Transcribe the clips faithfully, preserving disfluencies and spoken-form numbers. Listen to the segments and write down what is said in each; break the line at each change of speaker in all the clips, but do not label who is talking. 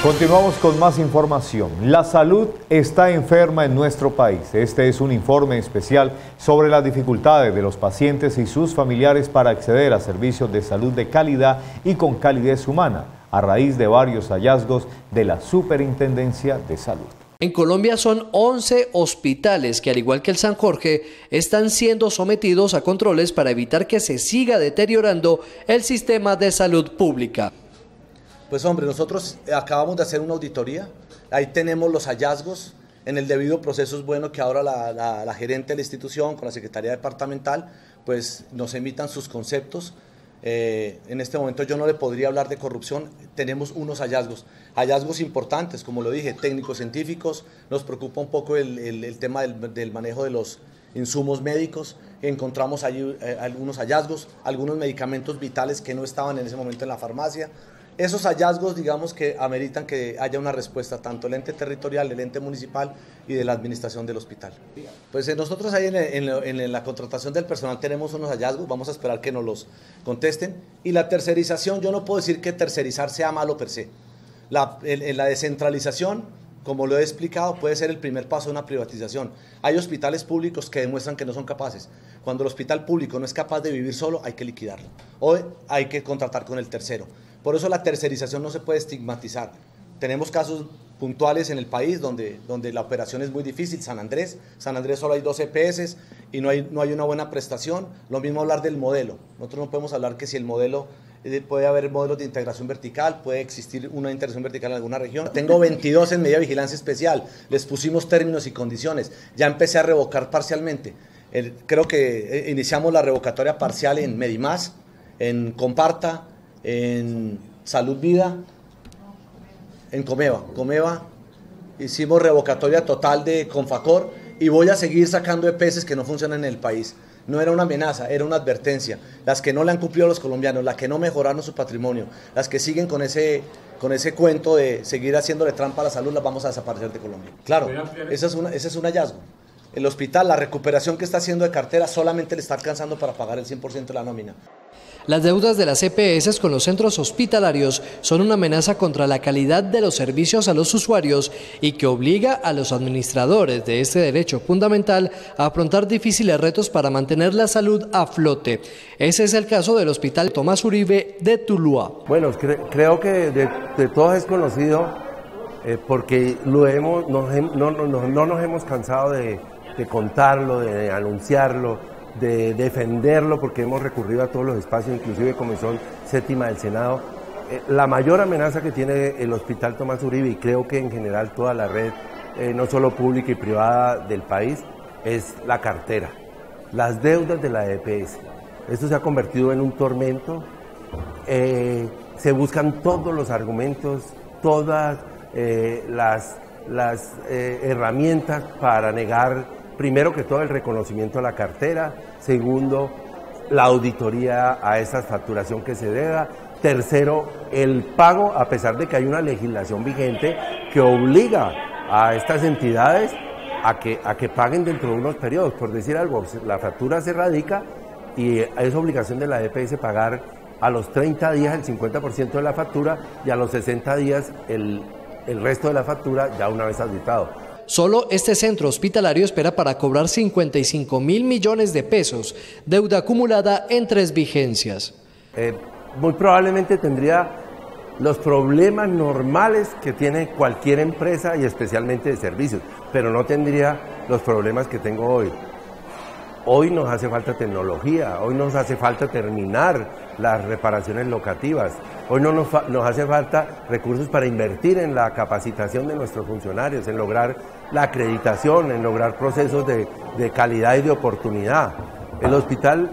Continuamos con más información. La salud está enferma en nuestro país. Este es un informe especial sobre las dificultades de los pacientes y sus familiares para acceder a servicios de salud de calidad y con calidez humana, a raíz de varios hallazgos de la Superintendencia de Salud.
En Colombia son once hospitales que, al igual que el San Jorge, están siendo sometidos a controles para evitar que se siga deteriorando el sistema de salud pública.
Pues hombre, nosotros acabamos de hacer una auditoría, ahí tenemos los hallazgos, en el debido proceso es bueno que ahora la, la, la gerente de la institución con la Secretaría Departamental pues nos emitan sus conceptos. Eh, en este momento yo no le podría hablar de corrupción, tenemos unos hallazgos, hallazgos importantes, como lo dije, técnicos científicos, nos preocupa un poco el, el, el tema del, del manejo de los insumos médicos, encontramos allí eh, algunos hallazgos, algunos medicamentos vitales que no estaban en ese momento en la farmacia. Esos hallazgos, digamos, que ameritan que haya una respuesta tanto del ente territorial, del ente municipal y de la administración del hospital. Pues nosotros ahí en, en, en la contratación del personal tenemos unos hallazgos, vamos a esperar que nos los contesten. Y la tercerización, yo no puedo decir que tercerizar sea malo per se. La, en, la descentralización, como lo he explicado, puede ser el primer paso de una privatización. Hay hospitales públicos que demuestran que no son capaces. Cuando el hospital público no es capaz de vivir solo, hay que liquidarlo. O hay que contratar con el tercero. Por eso la tercerización no se puede estigmatizar. Tenemos casos puntuales en el país donde, donde la operación es muy difícil. San Andrés, San Andrés solo hay dos E P S y no hay, no hay una buena prestación. Lo mismo hablar del modelo. Nosotros no podemos hablar que si el modelo, eh, puede haber modelos de integración vertical, puede existir una integración vertical en alguna región. Tengo veintidós en medida de vigilancia especial, les pusimos términos y condiciones. Ya empecé a revocar parcialmente. El, creo que eh, iniciamos la revocatoria parcial en Medimás, en Comparta, en Salud Vida, en Comeva. Comeva hicimos revocatoria total de Confacor y voy a seguir sacando E P S que no funcionan en el país. No era una amenaza, era una advertencia. Las que no le han cumplido a los colombianos, las que no mejoraron su patrimonio, las que siguen con ese, con ese cuento de seguir haciéndole trampa a la salud, las vamos a desaparecer de Colombia. Claro, ese es, una, ese es un hallazgo. El hospital, la recuperación que está haciendo de cartera solamente le está alcanzando para pagar el cien por ciento de la nómina.
Las deudas de las E P S con los centros hospitalarios son una amenaza contra la calidad de los servicios a los usuarios y que obliga a los administradores de este derecho fundamental a afrontar difíciles retos para mantener la salud a flote. Ese es el caso del Hospital Tomás Uribe de Tuluá.
Bueno, cre creo que de, de todos es conocido eh, porque lo hemos, nos, no, no, no, no nos hemos cansado de, de contarlo, de anunciarlo, de defenderlo, porque hemos recurrido a todos los espacios, inclusive Comisión Séptima del Senado. Eh, la mayor amenaza que tiene el Hospital Tomás Uribe, y creo que en general toda la red, eh, no solo pública y privada del país, es la cartera, las deudas de la E P S. Esto se ha convertido en un tormento, eh, se buscan todos los argumentos, todas eh, las, las eh, herramientas para negar, primero que todo, el reconocimiento a la cartera, segundo, la auditoría a esa facturación que se deba, tercero, el pago, a pesar de que hay una legislación vigente que obliga a estas entidades a que, a que paguen dentro de unos periodos. Por decir algo, la factura se radica y es obligación de la E P S pagar a los treinta días el cincuenta por ciento de la factura y a los sesenta días el, el resto de la factura ya una vez auditado.
Solo este centro hospitalario espera para cobrar cincuenta y cinco mil millones de pesos, deuda acumulada en tres vigencias.
Eh, muy probablemente tendría los problemas normales que tiene cualquier empresa y especialmente de servicios, pero no tendría los problemas que tengo hoy. Hoy nos hace falta tecnología, hoy nos hace falta terminar las reparaciones locativas, hoy no nos, nos hace falta recursos para invertir en la capacitación de nuestros funcionarios, en lograr la acreditación, en lograr procesos de, de calidad y de oportunidad. El hospital,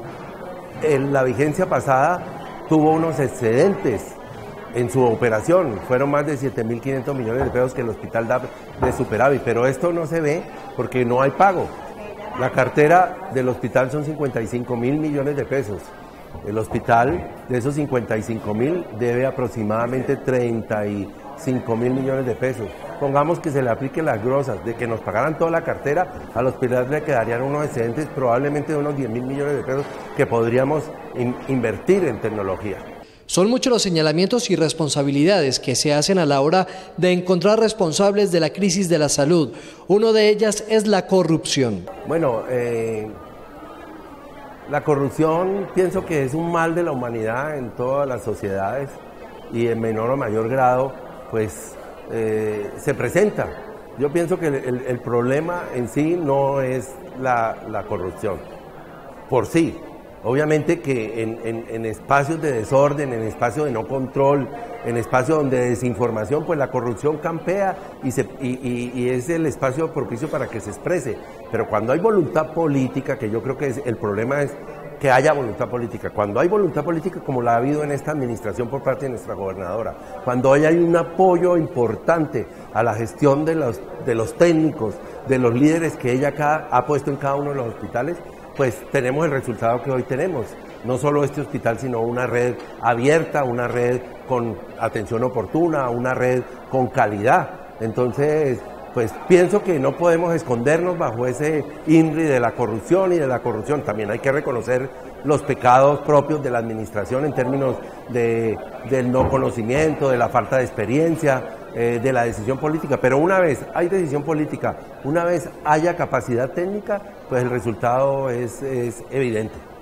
en la vigencia pasada, tuvo unos excedentes en su operación, fueron más de siete mil quinientos millones de pesos que el hospital da de superávit, pero esto no se ve porque no hay pago. La cartera del hospital son cincuenta y cinco mil millones de pesos. El hospital, de esos cincuenta y cinco mil, debe aproximadamente treinta y cinco mil millones de pesos. Pongamos que se le aplique las grosas, de que nos pagaran toda la cartera, al hospital le quedarían unos excedentes probablemente de unos diez mil millones de pesos que podríamos in- invertir en tecnología.
Son muchos los señalamientos y responsabilidades que se hacen a la hora de encontrar responsables de la crisis de la salud. Uno de ellas es la corrupción.
Bueno, eh, la corrupción pienso que es un mal de la humanidad en todas las sociedades y en menor o mayor grado pues eh, se presenta. Yo pienso que el, el, el problema en sí no es la, la corrupción por sí. Obviamente que en, en, en espacios de desorden, en espacios de no control, en espacios donde desinformación, pues la corrupción campea y, se, y, y, y es el espacio propicio para que se exprese. Pero cuando hay voluntad política, que yo creo que es, el problema es que haya voluntad política. Cuando hay voluntad política, como la ha habido en esta administración por parte de nuestra gobernadora, cuando hay un apoyo importante a la gestión de los, de los técnicos, de los líderes que ella cada, ha puesto en cada uno de los hospitales, pues tenemos el resultado que hoy tenemos. No solo este hospital, sino una red abierta, una red con atención oportuna, una red con calidad. Entonces, pues pienso que no podemos escondernos bajo ese INRI de la corrupción y de la corrupción. También hay que reconocer los pecados propios de la administración en términos de, del no conocimiento, de la falta de experiencia, eh, de la decisión política. Pero una vez hay decisión política, una vez haya capacidad técnica, pues el resultado es, es evidente.